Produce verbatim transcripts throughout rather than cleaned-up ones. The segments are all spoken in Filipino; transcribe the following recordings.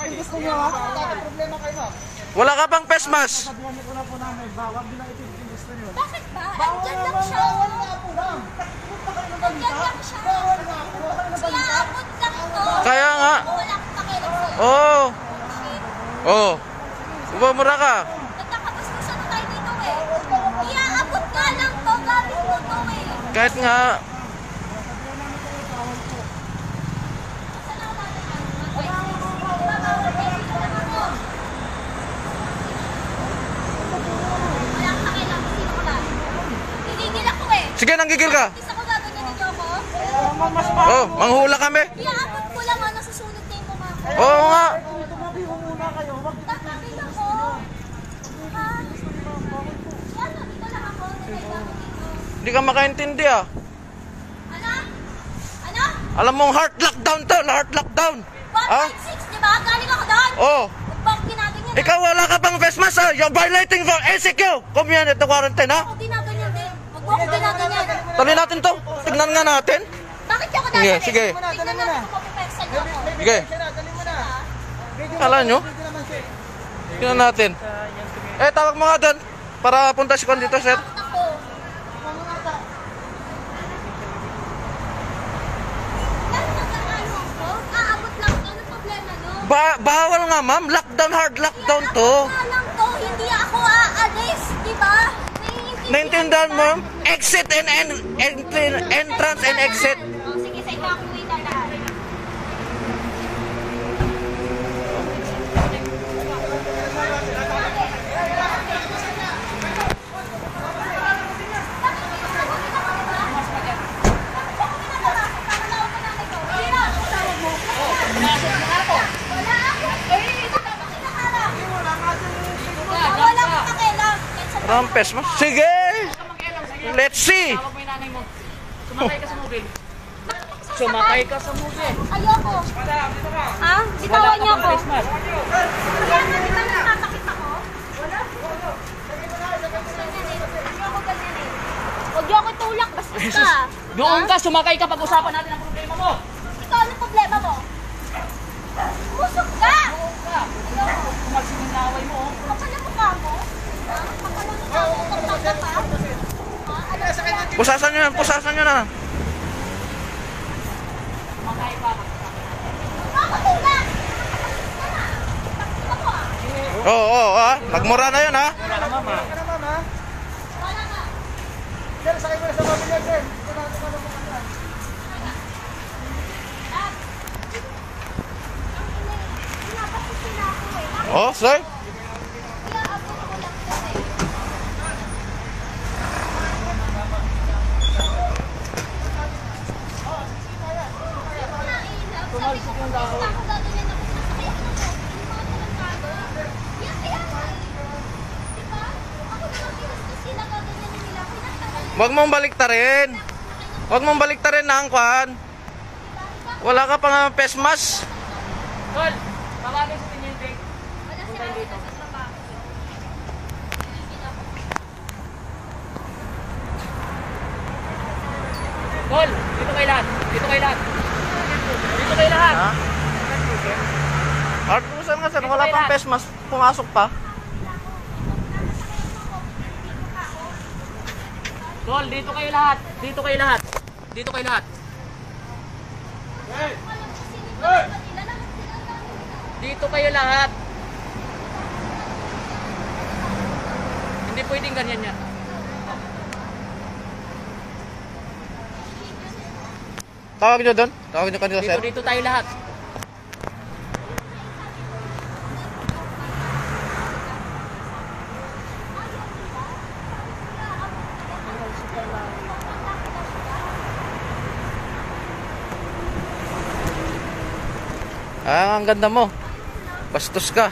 gusto niyo ha? Bakit problema kayo mo? Wala ka bang face mask? Sabihan niyo ko na po namin, bawal din ang itin gusto niyo. Bakit ba? Bawal Andyan lang naman, siya. bawal nga po lang. Punta kayo ng balita. Andyan lang siya. Bawal nga po, punta kayo ng balita. Iaabot lang to. Kaya nga. Wala akong pakialam sa'yo. Oo. Oo. Bumura ka. Nagkakabastusan na tayo dito eh. Iaabot nga lang to. Gamit mo to eh. Kahit nga. Sige, nanggigil ka. Isa ko gaganyan ninyo ako. Oh, manghula kami. Iaabot ko lang ha. Nasusunod na yung mukha ko. Oo nga. Tumabi ko muna kayo. Wag niyo Tatapin ako. Ha? Yan, dito lang ako. Kailangan dito. Hindi ka makaintindi ah. Ano? Ano? Alam mong heart lockdown to, heart lockdown. Ah? one point six, di ba? Galing ako doon. Oh. Ba't bakit ginaganyan? Ikaw wala ka pang face mask ah. You're violating for A C Q. Community quarantine ha. Ako ginaganyan din. Huwag mo ako ginaganyan. Tali natin to. Tignan nga natin. Bakit niyo ako Sige, dadalhin? sige. Tignan natin kung mapipeksan niyo ako. Sige. Dali mo na. Kala nyo? Tignan natin. Eh, tawag mo nga doon. Para punta si Kwan dito, sir. Bakit ako? Dahil nag-ano ako? Aabot lang to. Anong problema no? Ba bawal nga ma'am. Lockdown, hard lockdown to. Aabot nga lang to. Hindi ako aalis. Di ba? Naintindihan mo? Exit and, and, and entrance and exit. Oh, sige, sa ikaw ako wait lahat. Rampes mo? Sige! Let's see! Tawag mo yung nanay mo. Sumakay ka sa mobile. Sumakay ka sa mobile. Ayoko. Ha? Bitawan niyo ako. Face mask. Kaya nga, di ba nagpapakita ko? Wala. Ayoko ganyan eh. Huwag niyo ako tulak, basta ka. Doon ka, sumakay ka, pag-usapan natin ang problema mo. Ikaw, anong problema mo? Musok ka! Ayoko. Kumalsin yung laway mo. Kapal ang mukha mo? Ha? Kapal ang mukha mo? Kapag pa? Ha? Alam mo Pusasan nyo yan, pusasan nyo na. Sumakay ka. Makakatulak! Ako ah. Oo, oo, ah. Magmura na yun, ha? Wala ka mama. Ka na mama. Wala ka. Sir, sakay mo na sa pamilya, sir. Ito na, ito na, ito na. Pinapasisi na ako eh. Oh, sir? Iaabot ko lang kasi. Tumalsik yung dako. Ako gagawin ako. Sinasakay ako ng motor. Yung mga tarantado. Yan kaya nga eh. Diba? Ako naman pinastos sila gaganyanin nila. Pinagtagal. Huwag mong baliktarin. Huwag mong baliktarin na ang kwan. Wala ka pang face mask. Tol, tawagin sa tiniente. Wala sila dito sa trabaho. Tol, dito kay lahat. Dito kay lahat. Dito kay lahat. Ha? Hard pusan nga, sir. Wala pang face mask. Pumasok pa. Tol, dito kayo lahat. Dito kayo lahat. Dito kayo lahat. Dito kayo lahat. Hindi pwedeng ganyan yan. Tawag nyo doon. Tawag nyo kanila, sir. Dito, dito tayo lahat. Ah, ang ganda mo. Bastos ka.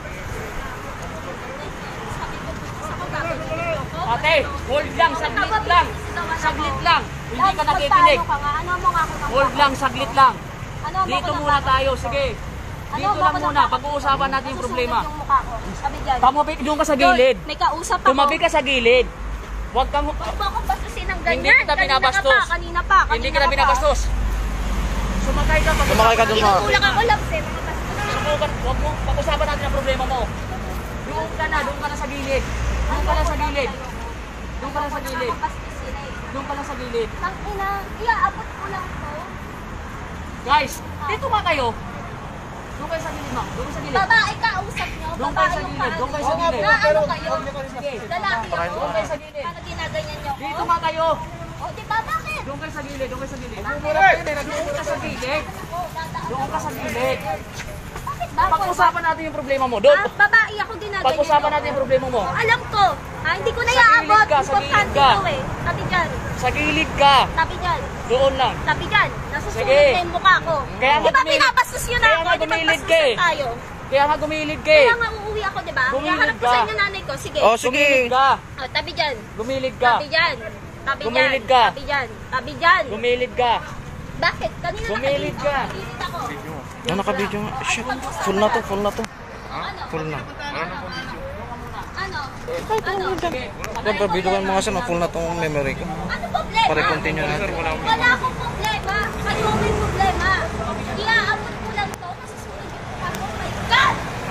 Ate, hold lang, saglit lang. Saglit lang. Hindi ka nakikinig. Ano mo nga ako? Hold lang, saglit lang. Ano mo Dito ako muna ng- tayo, sige. Ano Dito mo lang ako ng- muna, pag-uusapan natin yung problema. Susunod yung mukha ko. Sabi dyan. Tumabi, doon ka sa gilid. May kausap ako. Tumabi ka sa gilid. Huwag kang... Huwag mo akong bastusin ng ganyan. Hindi kita Kanina binabastos. ka pa, kanina pa. Kanina Hindi kita ka pa. binabastos. Sumakay ka, pag-usapan Sumakay ka doon, natin. mga- Tinutulak ako lang, sir. Mga bastos. mo, wag mo, pag-usapan natin ang problema mo. Doon ka na, doon ka na sa gilid. Doon ka lang sa gilid. Doon ka lang sa gilid. Nakakabastos sila eh. Doon ka lang sa gilid. Tang ina, iaabot ko lang to. Guys, dito nga kayo. Doon kayo sa gilid, ma'am. Doon sa gilid. Babae ka, usap nyo. Doon Babae kayo sa yung gilid, doon kayo sa kaano. gilid. Na ano kayo? Sige. Lalaki ako. Doon kayo sa gilid. Paano ginaganyan nyo Dito ko? nga kayo. O, di ba? Bakit? Doon kayo sa gilid, doon kayo sa gilid. Bakit? Doon ka sa gilid. Ako, dadaan. Doon ka sa gilid. Bakit ba? Pag-usapan natin yung problema mo. Doon. Ah, babae ako ginaganyan Pag-usapan nyo natin yung ko. problema mo. O, alam ko. Ha, hindi ko na Sa gilid iaabot. ka, sa gilid Importante ka. ko eh. Tabi dyan. Sa gilid ka. Tabi dyan. Doon lang. Tabi dyan. Nasusunod Sige. na yung mukha ko. Kaya nga Di ba gumilid- pinapastos yun kaya ako? nga Di ba gumilid ka eh. pastusan tayo? Kaya nga gumilid ka eh. Kaya nga uuwi ako, di ba? Gumilid Iyaharap ko ka. sa inyo nanay ko. Sige. Oh, Gumilid sige. ka. O, tabi dyan. Gumilid ka. Tabi dyan. Tabi dyan. Gumilid ka. Tabi dyan. Tabi dyan. Gumilid ka. Bakit? Kanina Gumilid nakabit- ka. Oh, gumilid ako. Ano naka-video nga? Shit. Full na to, full na to. Ano? Full na. Ano? Ano? Sige. Siyempre, video ko yung mga sino, full na tong memory ko. Ano problema? Para continue natin. Wala akong problema. Kayo may problema. Iaabot ko lang to. Masusunod yung mukha ko. Oh my God!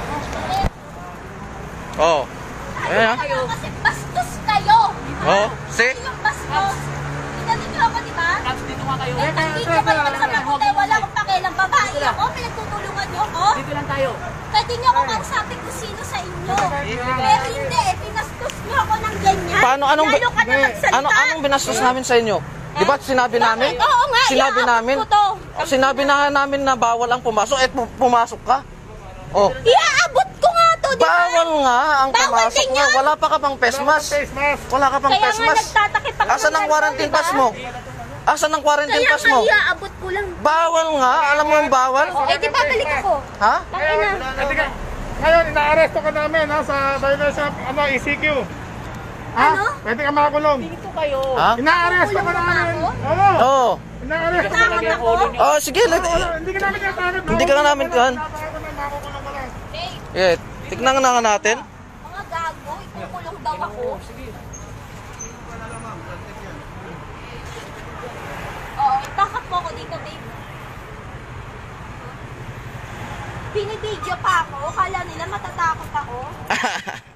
Oo. Ayan ah. Ano kasi bastos kayo. Oo. See? Kayo yung bastos. Pinanin niyo ako, di ba? Caps, dito nga kayo. Eh, nandito kayo sa mabuti. Wala akong pakialam. Babae ako. Pinagtutulungan niyo ako. Dito lang tayo. Pwede niyo ako kausapin kung sino sa inyo. Pero hindi eh. Pinastos niyo ako ng ganyan. Paano, anong, Lalo ka na magsalita. ano, anong binastos namin sa inyo? Di ba sinabi namin? Bakit? Oo nga, Sinabi iaabot namin? ko to. Sinabi na nga namin na bawal ang pumasok, eh pu- pumasok ka. Oh. Iaabot ko nga to, di ba? Bawal nga ang Bawal pumasok din nga. yan. Wala pa ka pang face mask. Wala ka pang Kaya face nga mask. nagtatakip ako. Asan ang ng quarantine ganito, pass di ba? mo? Asan ang quarantine Kaya pass nga mo? iaabot ko lang. Bawal nga. Alam mo yung bawal? Eh, di ba balik ako? Ha? Tangina. Ngayon, inaaresto ka namin ha, sa violation of ano, E C Q. Ha? Ano? Pwede ka makakulong. Dito kayo. Ha? Inaaresto ka Makulong na namin. ako? Oo. Oo. Inaaresto ka Takot namin. ako? Oh, sige. Let, Wala, Hindi ka namin kakaroon. Hindi ka namin kan. Makukulong ka lang. Hey, yeah, tignan na nga natin. mga gago, ikukulong daw ako. Oo, itakap mo ako dito, babe. Binibidyo pa ako. Kala nila matatakot ako.